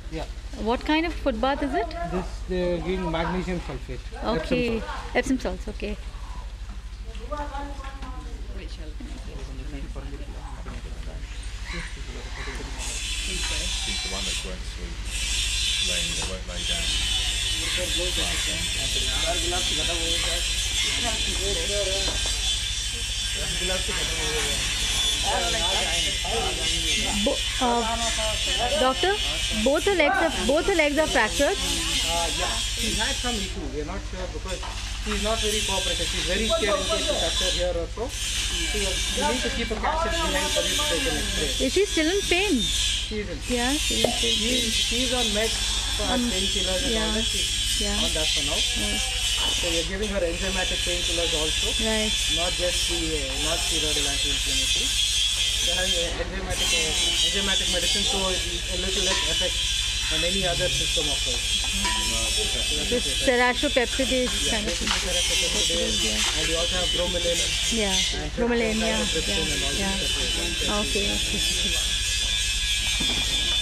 Yeah. What kind of foot bath is it? This they're giving magnesium sulfate. Okay, Epsom salts. Okay. She's the one that won't sleep, they won't lay down. Doctor, both her legs are fractured. Yeah, she's had some issue. We're not sure because she's not very cooperative. She's very scared in case she fracture here or so. So you need to keep a cassette behind for you to take an X-ray. Is she still in pain? She isn't. Yeah, she's in pain. She's on meds for painkillers and all that. She's on that for now. So we're giving her enzymatic painkillers also. Right. Not just the non-steroidal anti-inflammatory. They're having enzymatic medicine, so a little less effect on any other system of hers. This serratiopeptidase kind of thing. And we also have bromelain. Yeah, And bromelain, tryptophan, yeah. trypsin and all Yeah. these separate ones. Okay, okay.